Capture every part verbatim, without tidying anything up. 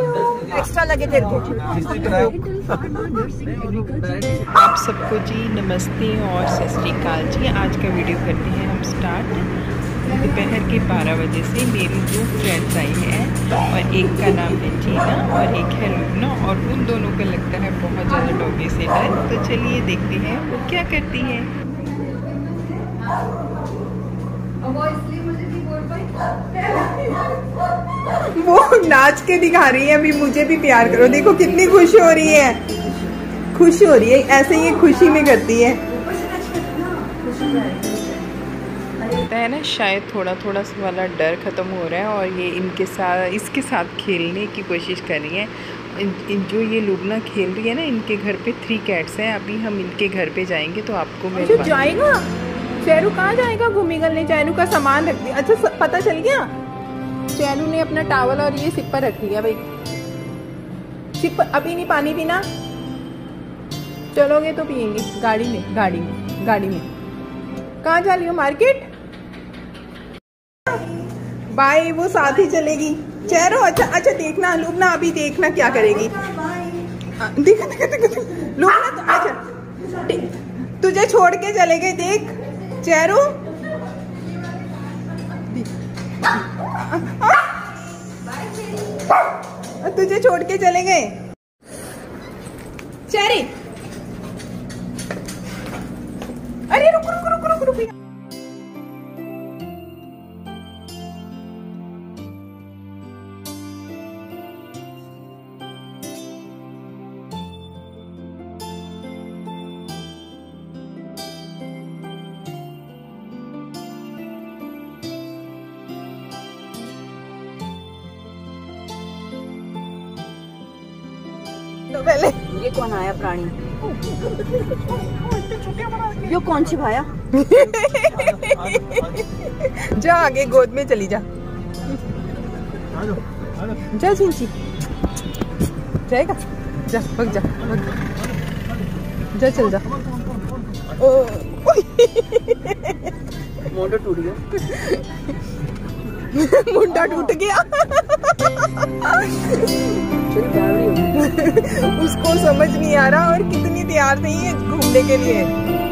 Extra लगे तेरे को। आप सबको जी नमस्ते और सत श्री अकाल जी। आज का वीडियो करते हैं हम स्टार्ट। दोपहर के बारह बजे से मेरी दो फ्रेंड्स आई हैं और एक का नाम है जीना और एक है लुबना, और उन दोनों को लगता है बहुत ज़्यादा डॉगी से डर। तो चलिए देखते हैं वो क्या करती है। वो नाच के दिखा रही है अभी, मुझे भी प्यार करो। देखो कितनी खुश हो रही है, खुश हो रही है। ऐसे ही खुशी में करती है। है ना, शायद थोड़ा थोड़ा सा वाला डर ख़त्म हो रहा है और ये इनके साथ इसके साथ खेलने की कोशिश कर रही है। इन, इन जो ये लुबना खेल रही है ना, इनके घर पे थ्री कैट्स हैं। अभी हम इनके घर पे जाएंगे तो आपको मैं अच्छा जाएगा। चेरू कहाँ जाएगा घूमी करने? चेरू का सामान रख दिया। अच्छा पता चल गया, चेरू ने अपना टावल और ये सिपर रख लिया। भाई सिपर अभी नहीं पानी पीना, चलोगे तो पियेंगे गाड़ी में। गाड़ी में गाड़ी में कहाँ जा रही हो? मार्केट। बाय, वो साथ ही चलेगी। चेरू अच्छा अच्छा देखना लुबना, अभी देखना क्या करेगी। देखा देखा देखा लुबना तो अच्छा तुझे छोड़ के चले गए। देख चेरू, तुझे छोड़ के चले गए चेरी। अरे रुक रुक रुक रुक रुक। तो पहले ये कौन आया प्राणी? ये कौन छिपाया? जा आगे गोद में चली जा। जा चिंची जाएगा। जा भग जा भग जा, चल जा। ओ मुंडा टूट गया। मुंडा टूट गया। उसको समझ नहीं आ रहा और कितनी तैयार नहीं है घूमने के लिए।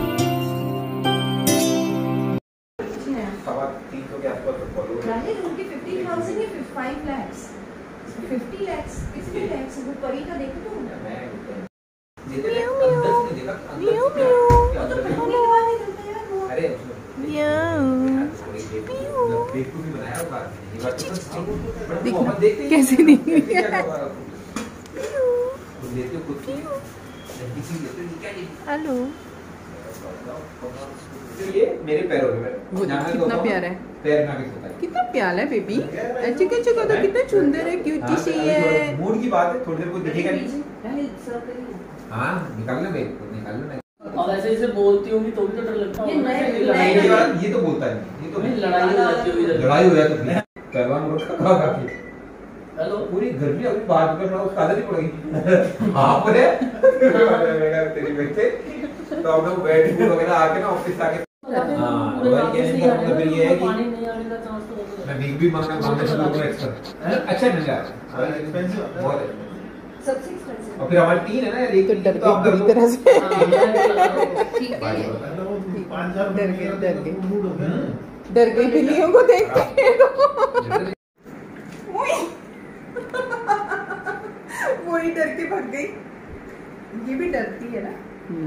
कैसे नहीं हेलो, ये मेरे पैरों में कितना प्यारा है। पैर में आके सोता है। कितना प्यारा है बेबी। अच्छी अच्छी को तो कितना सुंदर है, क्यूटी सी है। मूड की बात है, थोड़ी देर को दिखेगा नहीं। हाँ निकालना भाई, निकालना नहीं। और ऐसे ऐसे बोलती होंगी तो भी तो डर लगता है। ये तो बोलता नहीं, ये तो लड़ाई हो जाती होगी। लड़ाई हो जाती है। पहलवान मुर्ख का काफी। हेलो, पूरी घर में अभी बात कर रहा हूँ, उसका आदत ही पड़ेगी। हाँ बोले तेरी बेटे तो हम लोग बैठ वगैरह आके ना ऑफिस आके। हाँ फिर ये है कि मैं बिग भी मांगना मांगना शुरू करूँ एक्स्ट्रा। अच्छा मिल जाए बहुत है। और फिर हमारी तीन है ना, एक तो डर गई बुरी तरह से। डर गई डर गई डर गई बिल्लियों को देख के। वही डर के भाग गई। ये भी डरती है ना।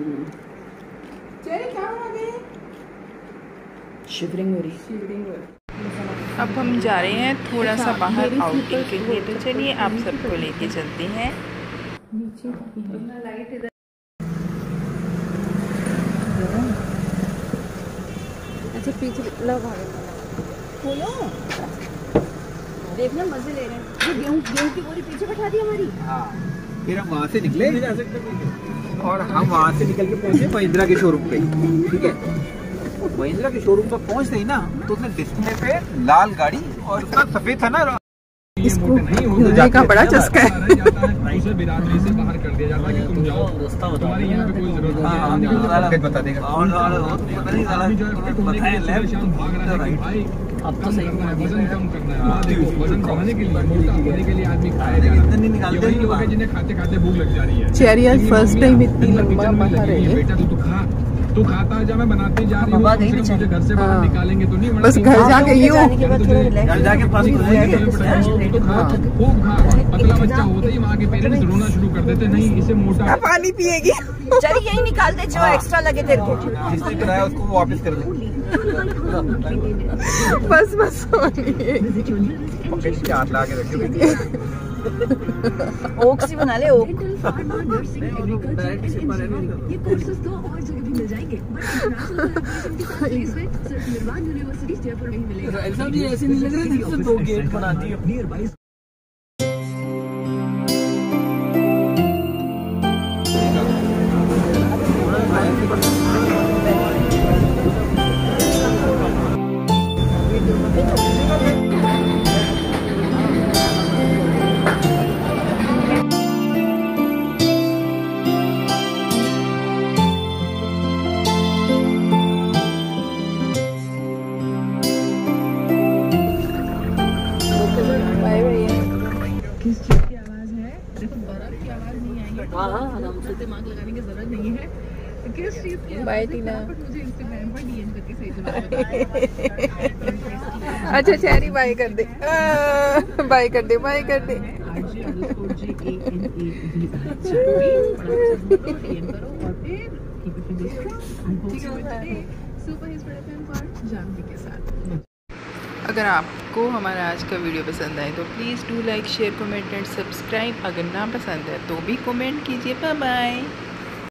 चेरी कहाँ आ गए? शिवरिंग हो रही शिवरिंग हो रही। अब हम जा रहे हैं थोड़ा सा बाहर आउटिंग के लिए। तो चलिए आप सबको लेके चलते हैं। नीचे लाइट इधर। अच्छा पीछे लगा खोलो, देखना मजे ले रहे हैं। गेहूं गेहूं की बोरी पीछे बैठा दी हमारी। हाँ फिर हम वहाँ से निकले और हम वहाँ से निकल के पहुँचे महिंद्रा के शोरूम पे। ठीक है, महिंद्रा के शोरूम पर पहुँचते ही ना तो उसने डिस्प्ले पे लाल गाड़ी और उसका सफेद था ना घूमने का बड़ा चस्का है। उसे बिरादरी से बाहर कर दिया जाता है कि तुम जाओ, तुम्हारी यहाँ पे कोई जरूरत नहीं। बता देगा शाम भाग रहा है कि भाई अब तो सही वजन कम करना है। हाँ देखो, वजन बढ़ाने के लिए, मोटा होने के लिए आदमी खाएगा। ये वही लोग हैं जिन्हें खाते खाते भूख लग जा रही है। चेरी आज फर्स्ट टाइम इतनी लंबा बाहर रही है। बेटा तू तो खा, तू खाता जा, मैं बनाती जा रही हूँ, मुझे घर से बाहर निकालेंगे तो नहीं, बस घर जाके यूं घर जाके खूब खा। पतला बच्चा होता ही वहाँ के पेरेंट्स रोना शुरू कर देते, नहीं इसे मोटा। पानी पिएगी। चल यही निकाल दे जो एक्स्ट्रा लगे तेरे को। जिसने कराया उसको वापस कर दे। बस बस हाथ ला के रखे। ओक सी बना ले, ओक। ऐसा भी ऐसे नहीं लग रहा जैसे दो गेट बनाती है। किस चीज़ की आवाज़ है? देखो बर्फ की आवाज़ नहीं आएगी। हाँ हाँ आराम से दिमाग लगाने की जरूरत नहीं है। किस चीज़ की बाय टीना। मुझे इंस्टाग्राम पर डीएम करके सही जवाब बताएं। अच्छा चेरी बाय कर दे, बाय कर दे, बाय कर दे। अगर आपको हमारा आज का वीडियो पसंद आए तो please do like share comment and subscribe. अगर ना पसंद है तो भी कमेंट कीजिए। Bye bye.